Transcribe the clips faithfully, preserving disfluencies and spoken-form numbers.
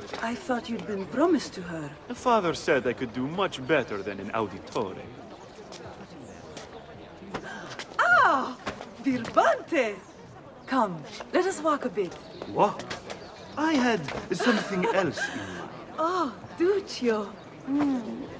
I thought you'd been promised to her. The father said I could do much better than an auditore. Ah! Birbante! Come, let us walk a bit. What? I had something else in mind. Oh, Duccio. Mm.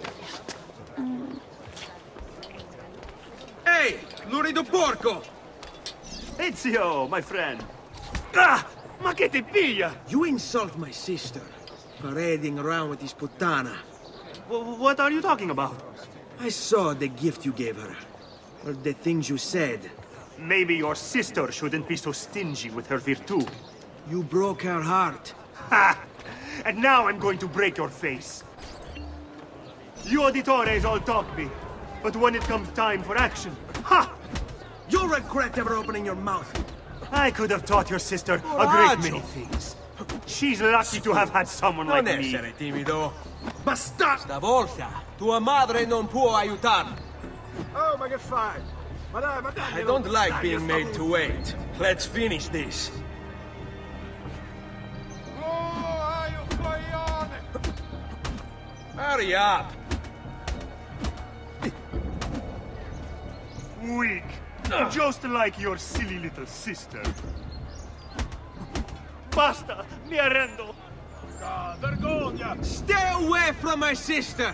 Hey, lurido porco! Ezio, my friend. Ah! Ma che ti piglia? You insult my sister, parading around with this puttana. W what are you talking about? I saw the gift you gave her. Or the things you said. Maybe your sister shouldn't be so stingy with her virtù. You broke her heart. Ha! And now I'm going to break your face. You auditores all talk big, but when it comes time for action, ha! You'll regret ever opening your mouth. I could have taught your sister a great many things. She's lucky to have had someone like Non me. essere timido. Basta! Stavolta tua madre non può aiutarmi. Oh, ma che fai? Ma dai, ma dai! I don't like being made to wait. Let's finish this. Hurry up! Weak. Just like your silly little sister. Basta! Mi arrendo! Ah, vergogna! Stay away from my sister!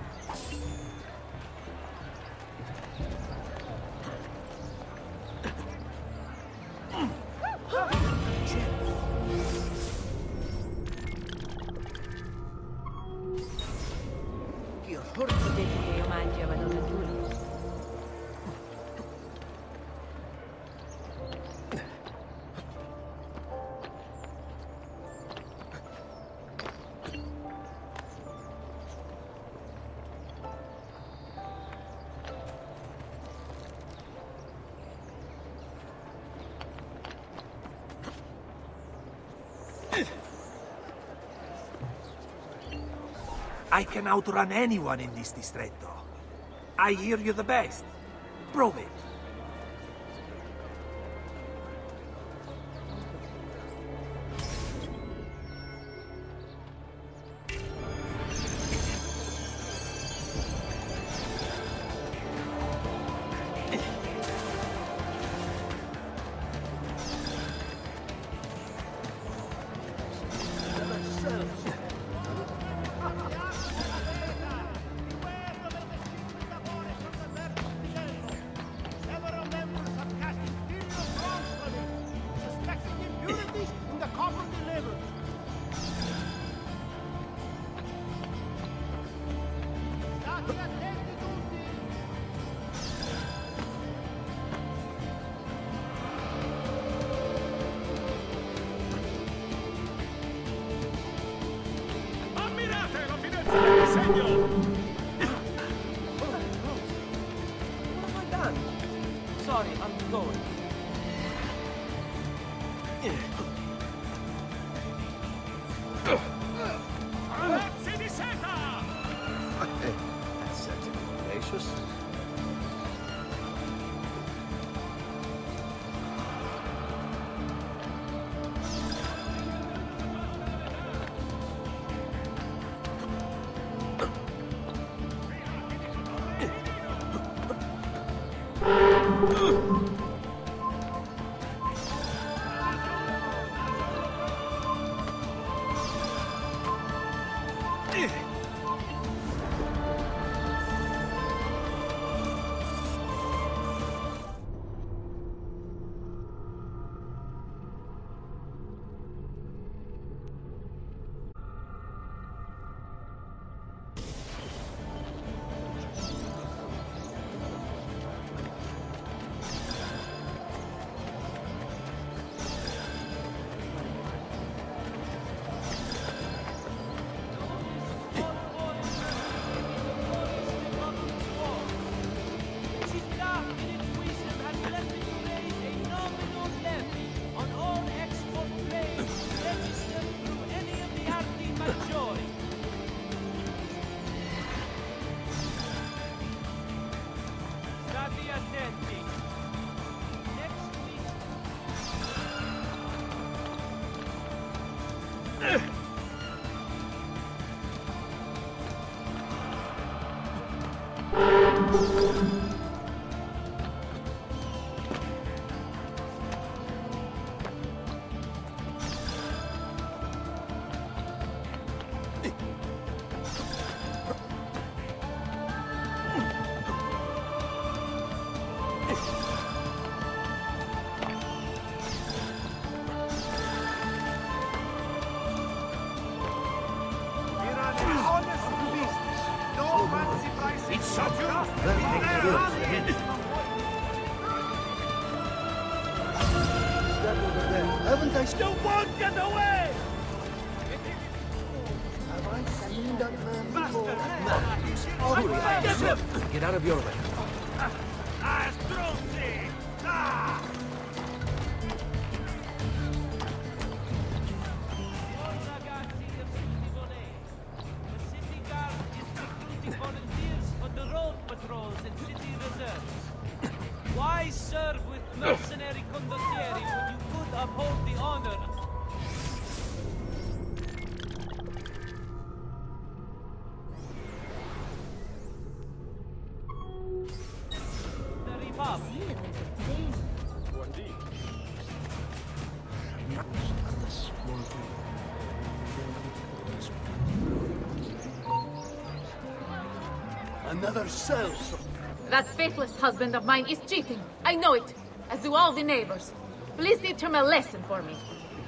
Io forse dei miei omaggi a Madonna Giulia. I can outrun anyone in this distretto. I hear you the best. Prove it. Sorry, I'm going. Pezzi di seta! That's certainly gracious. Haven't I still You won't get away! have I seen that man before? Get him! Get out of your way. Ah, stronzi! Ah! Ragazzi of City Volley. The city guard is recruiting volunteers for the road patrols and city reserves. Why serve with mercenary condottieri when you could uphold the honor? The Republic. Another cell. That faithless husband of mine is cheating. I know it, as do all the neighbors. Please teach him a lesson for me.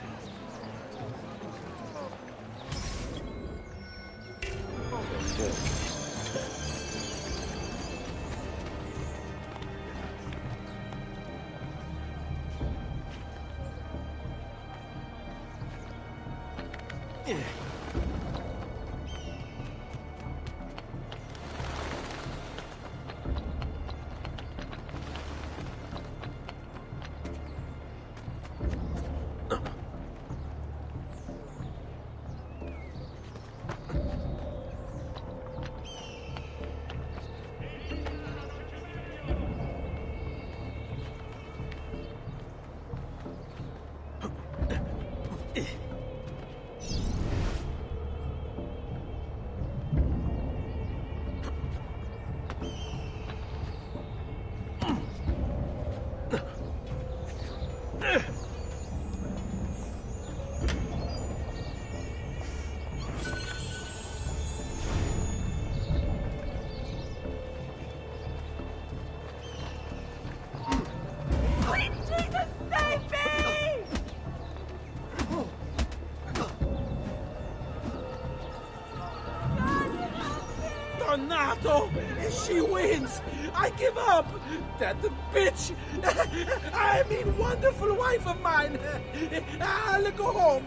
Donato! She wins! I give up! That bitch! I mean, wonderful wife of mine! I'll go home!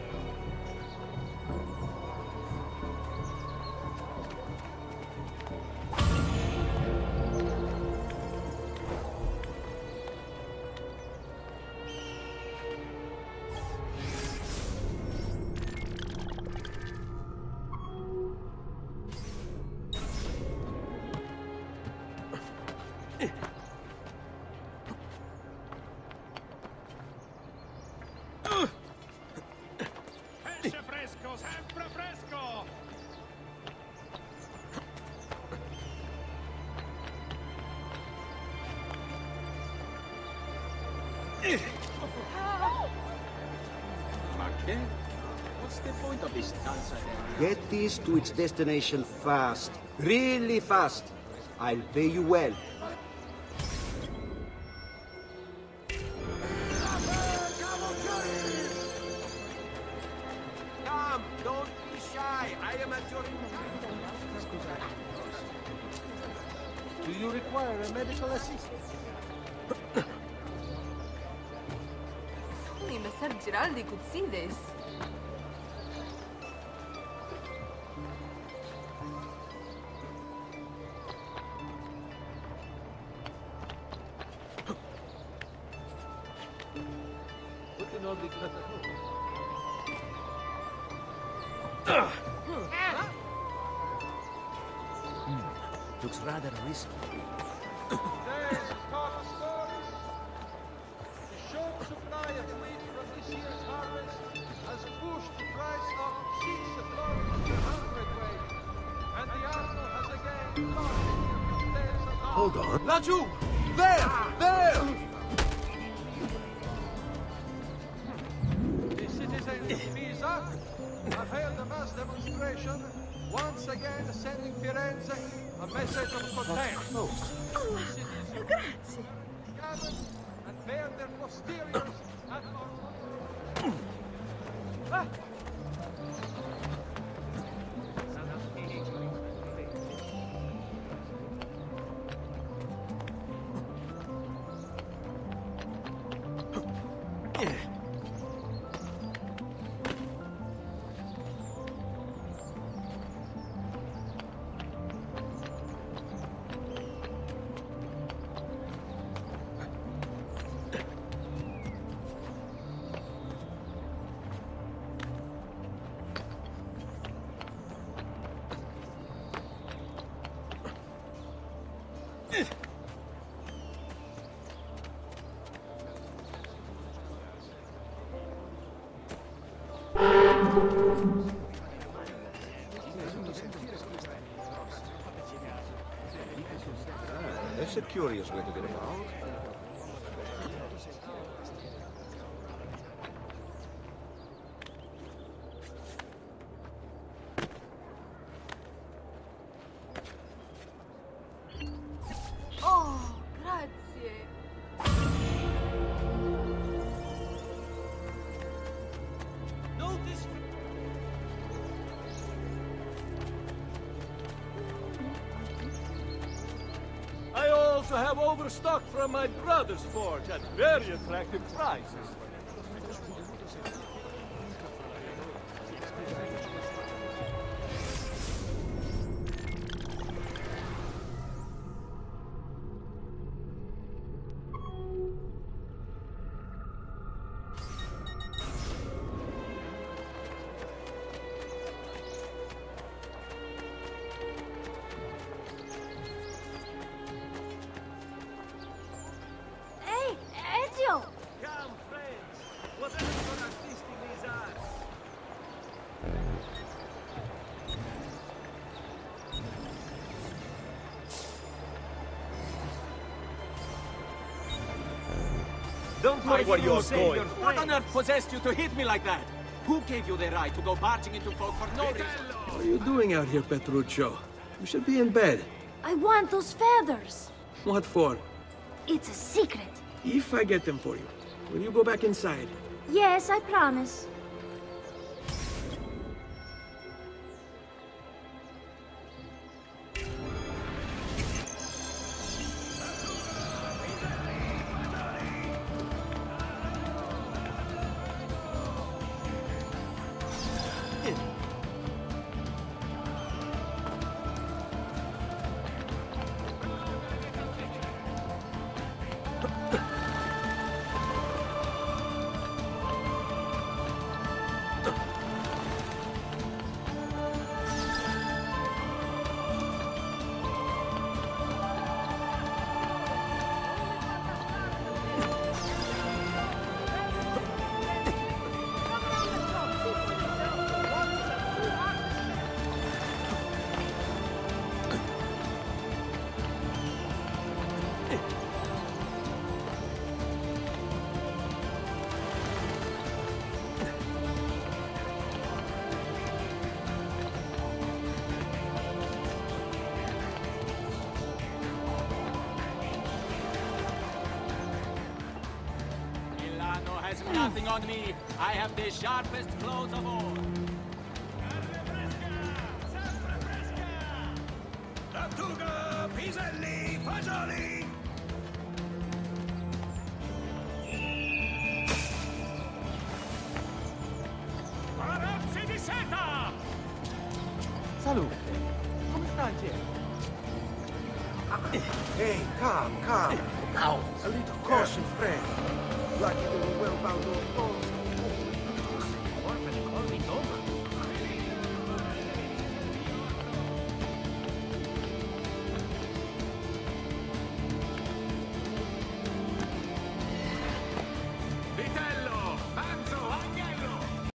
Pesce fresco, sempre fresco! What's the point of this dancer? Get this to its destination fast. Really fast. I'll pay you well. Come, don't be shy. I am at your... Do you require a medical assistant? Only Messer Giraldi could see this. Looks rather risky. There's top stories. The short supply of wheat from this year's harvest has pushed the price up six floorins per hundredweight, and the arsenal has again lost nearly ten Hold on. Laju! There! There! The citizens of Pisa have held a mass demonstration, once again sending Firenze a message of contempt. Oh, grazie. Gathered and bear their posteriors at Ah. That's a curious way to get about. Oh, grazie. Notice. I also have overstock from my brother's forge at very attractive prices. Hey, Ezio! Come, friends. Whatever your artistic needs are. Don't mind where you're going. What on earth possessed you to hit me like that? Who gave you the right to go barging into folk for no reason? What are you doing out here, Petruccio? You should be in bed. I want those feathers. What for? It's a secret. If I get them for you, will you go back inside? Yes, I promise. Milano has nothing on me. I have the sharpest claws of all. Lattuga, piselli, fagioli! Arazzi di seta! Salute. Come sta gente? Hey, calm, calm. Ow. A little caution, friend. Lucky they were well bound old bones.